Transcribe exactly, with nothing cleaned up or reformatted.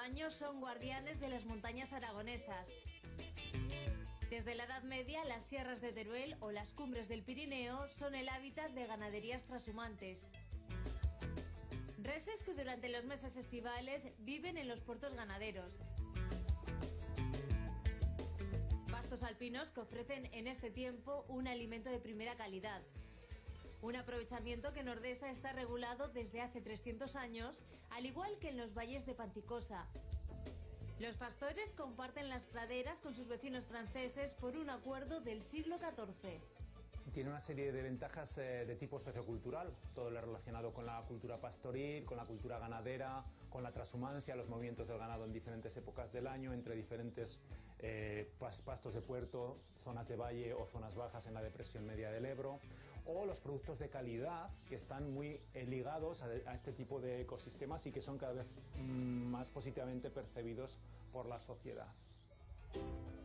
años son guardianes de las montañas aragonesas. Desde la Edad Media, las sierras de Teruel o las cumbres del Pirineo son el hábitat de ganaderías trashumantes. Reses que durante los meses estivales viven en los puertos ganaderos. Pastos alpinos que ofrecen en este tiempo un alimento de primera calidad. Un aprovechamiento que en Ordesa está regulado desde hace trescientos años, al igual que en los valles de Panticosa. Los pastores comparten las praderas con sus vecinos franceses por un acuerdo del siglo catorce. Tiene una serie de ventajas eh, de tipo sociocultural, todo lo relacionado con la cultura pastoril, con la cultura ganadera, con la transhumancia, los movimientos del ganado en diferentes épocas del año, entre diferentes eh, pastos de puerto, zonas de valle o zonas bajas en la depresión media del Ebro, o los productos de calidad que están muy eh, ligados a, a este tipo de ecosistemas y que son cada vez mm, más positivamente percibidos por la sociedad.